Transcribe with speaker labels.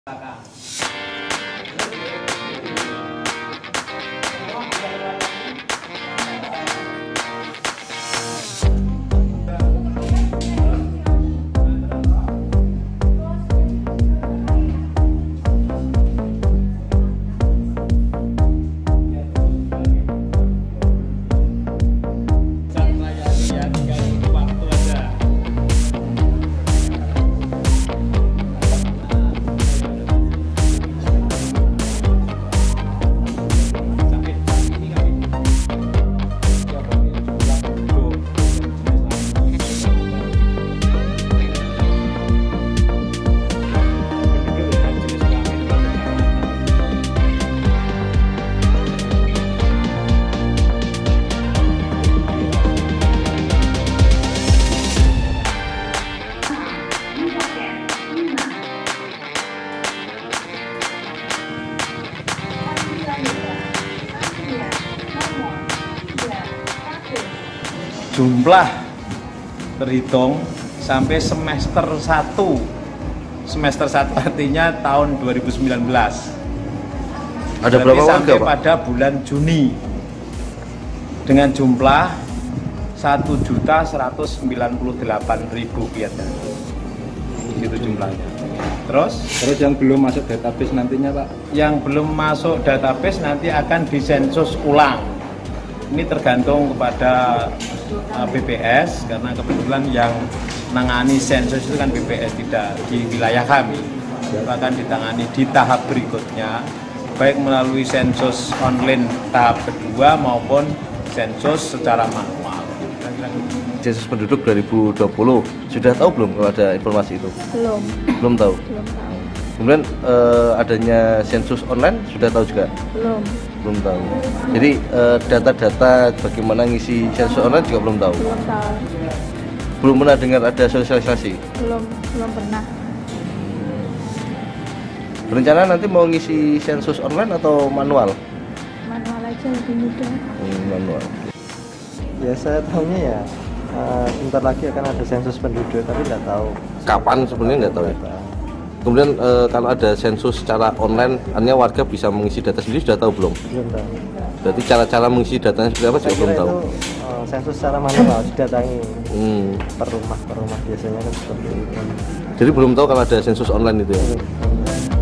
Speaker 1: Jumlah terhitung sampai semester 1. Semester 1 artinya tahun 2019.
Speaker 2: Ada berapa warga,
Speaker 1: sampai
Speaker 2: Pak?
Speaker 1: pada bulan Juni dengan jumlah 1.198.000 biasa. Itu jumlahnya. Terus
Speaker 3: yang belum masuk database nantinya, Pak?
Speaker 1: Yang belum masuk database nanti akan disensus ulang. Ini tergantung kepada BPS, karena kebetulan yang menangani sensus itu kan BPS, tidak di wilayah kami. Akan ditangani di tahap berikutnya, baik melalui sensus online tahap kedua maupun sensus secara manual.
Speaker 2: Sensus penduduk 2020 sudah tahu belum kalau ada informasi itu? Belum tahu. Kemudian adanya sensus online sudah tahu juga? Belum tahu. Jadi data-data bagaimana ngisi sensus online juga belum tahu. Belum pernah dengar ada sosialisasi?
Speaker 4: Belum pernah.
Speaker 2: Rencana nanti mau ngisi sensus online atau manual?
Speaker 4: Manual aja lebih mudah.
Speaker 2: Manual.
Speaker 5: Ya saya tahunya ya sebentar lagi akan ada sensus penduduk, tapi nggak tahu
Speaker 2: Kapan sebenarnya nggak tahu ya. Kemudian kalau ada sensus secara online, artinya warga bisa mengisi data sendiri, sudah tahu belum?
Speaker 5: Belum tahu.
Speaker 2: Berarti cara-cara mengisi datanya seperti apa juga belum tahu?
Speaker 5: Itu sensus secara manual didatangi per rumah biasanya kan seperti itu.
Speaker 2: Jadi belum tahu kalau ada sensus online itu ya?
Speaker 5: Belum.